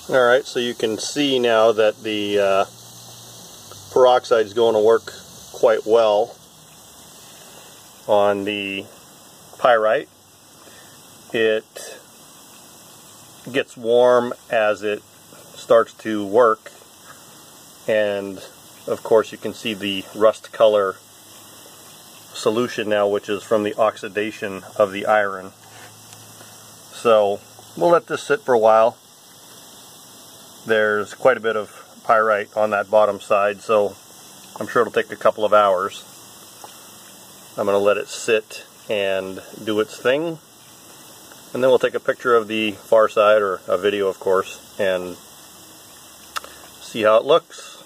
Alright, so you can see now that the peroxide is going to work quite well on the pyrite. It gets warm as it starts to work, and of course you can see the rust color solution now, which is from the oxidation of the iron. So we'll let this sit for a while. There's quite a bit of pyrite on that bottom side, so I'm sure it'll take a couple of hours. I'm going to let it sit and do its thing, and then we'll take a picture of the far side, or a video of course, and see how it looks.